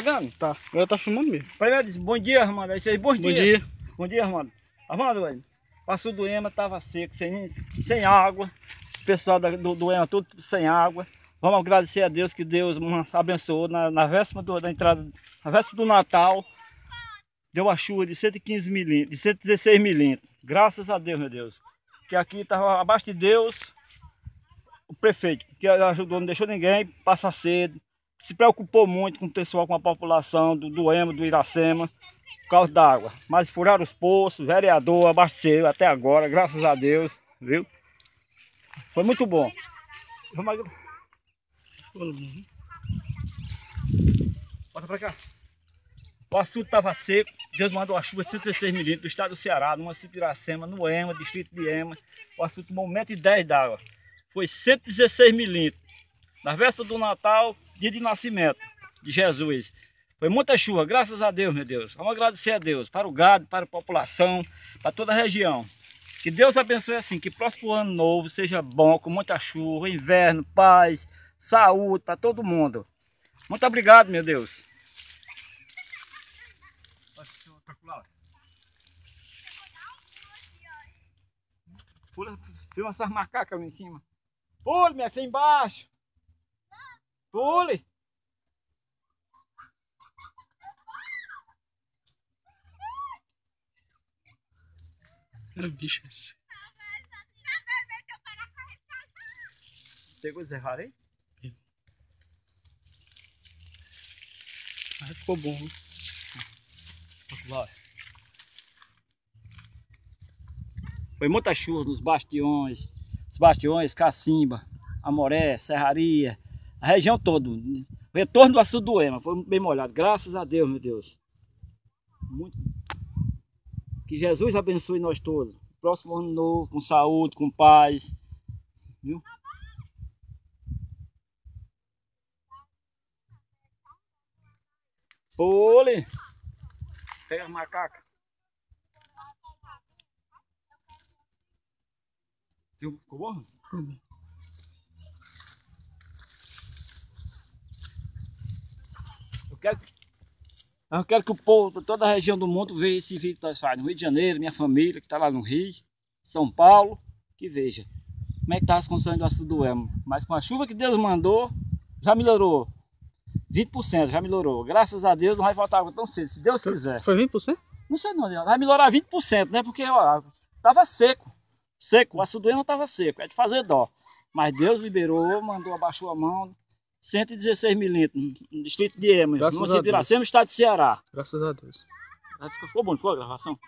pegando? Tá, agora tá filmando mesmo. Primeiro diz, bom dia, Armando. Aí você diz, bom dia. Bom dia. Bom dia, Armando. Armando, velho, passou do EMA, tava seco, sem água. O pessoal do EMA tudo sem água. Vamos agradecer a Deus que Deus nos abençoou na véspera da entrada, na véspera do Natal. Deu a chuva de 115 milímetros, de 116 milímetros. Graças a Deus, meu Deus. Que aqui estava abaixo de Deus, o prefeito, que ajudou, não deixou ninguém passar sede. Se preocupou muito com o pessoal, com a população do EMA, do Iracema, por causa da água. Mas furaram os poços, vereador abasteceu até agora, graças a Deus, viu? Foi muito bom. Bota pra cá. O assunto estava seco, Deus mandou a chuva de 116 milímetros do estado do Ceará, no município de Iracema, no EMA, distrito de EMA. O assunto tomou 1,10 m d'água. Foi 116 milímetros. Na véspera do Natal, dia de nascimento de Jesus. Foi muita chuva, graças a Deus, meu Deus. Vamos agradecer a Deus, para o gado, para a população, para toda a região. Que Deus abençoe assim, que o próximo ano novo seja bom, com muita chuva, inverno, paz, saúde para todo mundo. Muito obrigado, meu Deus. Pula, filma essas macacas ali em cima. Pule, minha filha, embaixo. Pule. É bicho esse. Pegou o Zé Rarei? Aí ficou bom, né? Foi muita chuva nos bastiões, os bastiões, Cacimba, Amoré, Serraria, a região toda. O retorno do açude do EMA foi bem molhado, graças a Deus, meu Deus. Muito. Que Jesus abençoe nós todos. Próximo ano novo, com saúde, com paz. Viu? Pule! Pega as macacas. Ficou bom? Eu quero que o povo de toda a região do mundo veja esse vídeo que nós fazemos. No Rio de Janeiro, minha família que está lá no Rio, São Paulo, que veja como é que está as condições do açude do EMA. Mas com a chuva que Deus mandou, já melhorou. 20% já melhorou. Graças a Deus não vai faltar água tão cedo, se Deus quiser. Foi 20%? Não sei não, vai melhorar 20%, né? Porque ó, tava seco. Seco, o açude do EMA estava seco, é de fazer dó. Mas Deus liberou, mandou, abaixou a mão. 116 milímetros, no distrito de EMA, no município de Iracema, estado de Ceará. Graças a Deus. Ficou bom, não ficou a gravação?